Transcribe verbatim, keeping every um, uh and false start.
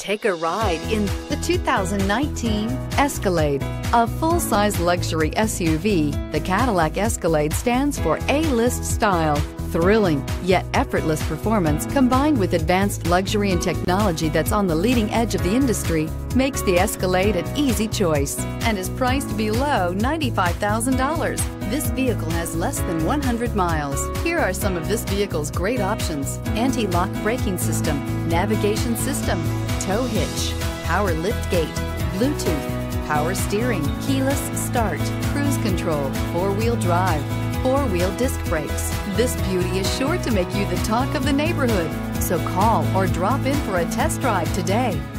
Take a ride in the two thousand nineteen Escalade. A full-size luxury S U V, the Cadillac Escalade stands for A-list style. Thrilling, yet effortless performance combined with advanced luxury and technology that's on the leading edge of the industry makes the Escalade an easy choice and is priced below ninety-five thousand dollars. This vehicle has less than one hundred miles. Here are some of this vehicle's great options: anti-lock braking system, navigation system, tow hitch, power liftgate, Bluetooth, power steering, keyless start, cruise control, four-wheel drive, four-wheel disc brakes. This beauty is sure to make you the talk of the neighborhood. So call or drop in for a test drive today.